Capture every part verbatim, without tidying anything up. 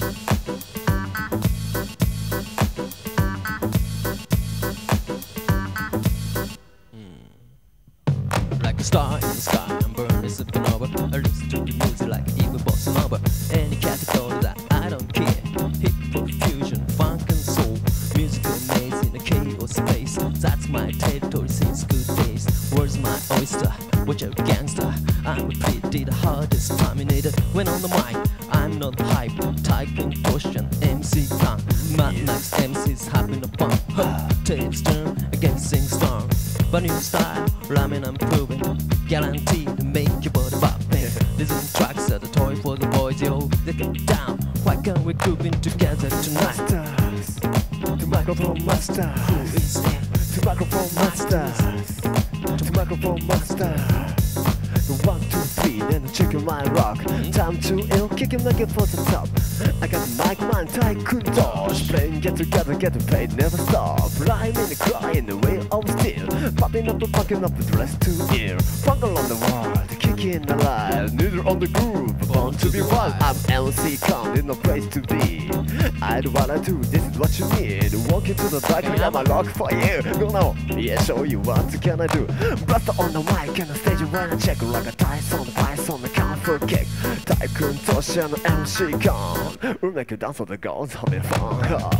Like a star in the sky, I'm burning supernova. I listen to the music like even bossa nova. Any category that I don't care. Hip hop, fusion, funk and soul. Musical maze in a chaos space. That's my territory since good days. Where's my oyster? Watch out, gangster. I'm a pretty the hardest terminator. When on the mic, I'm not hype. Tycoon question, M C con. Mad Max M Cs having a pump. Tapes turn against sing storm. But new style, ramen I'm proving. Guaranteed to make your body pop. Listen tracks are the toy for the boys, yo. They get down. Why can't we groove in together tonight? Masters, the microphone master. Who is it? The microphone master. The microphone master. The one, two, three, then the chicken line rock. Time to ill, kicking like it for the top. I got the mic, man, tycoon dodge. Playing, get together, get paid, never stop. Rhyming and crying the way of steel. Popping up and fucking up with the rest to ear. Funk along the world, kicking alive. Neither on the groove, born to be wild. I'm M C Con, in no place to be. I do what I do, this is what you need. Walk into the dark, I got my lock for you. Go now, yeah, show you what can I do. Blaster on the mic and the stage when I check. Like a dice on the dice on the count for a kick. Tycoon Tosh and M C Con. We'll make you dance on the girls, having fun.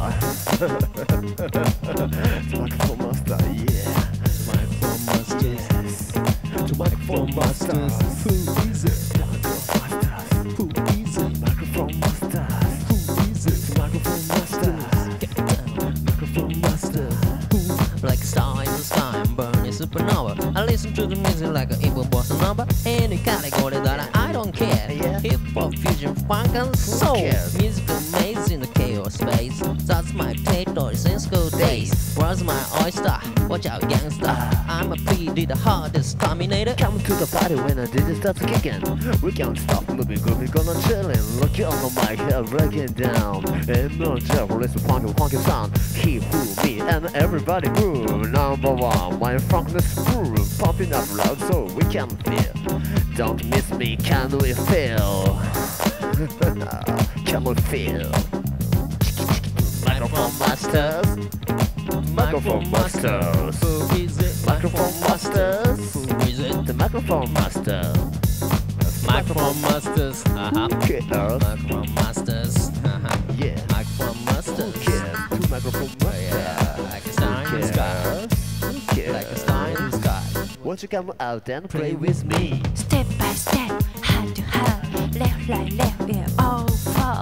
The microphone master, yeah. Microphone masters. Yes. The microphone masters. Who is it? The microphone masters. Who is it? Microphone masters. Who is it? The microphone masters. Get down, microphone master. Who? Like a star in the sky, I'm burning supernova. I listen to the music like an evil bossa nova. Any category that I, I don't care. Yeah. Hip hop, fusion, funk and soul. cares? Musical maze in the chaos space. That's my territory since school days. Where's my oyster? Watch out, gangster. I'm a pretty the hardest terminator. Come to the party when I did it starts kicking. We can't stop moving, grooving, gonna chillin'. Look on the mic, here breaking down. And no joke, listen funky, funky sound. He, who, me, and everybody move. Number one, my funkness groove. Pumping up loud so we can feel. Don't miss me, can we feel? Can we feel? Microphone masters. Microphone masters. Who is it? Microphone masters. Who is it? The microphone master. Microphone masters. Uh-huh. Who cares? Microphone masters. Uh-huh. Yeah. Microphone Who masters. cares? Two microphone masters. Yeah, like a star in the sky. Who cares? Like a star in the sky. Won't you come out and play with me? Step by step, hand to hand, left, right, left, yeah, all four.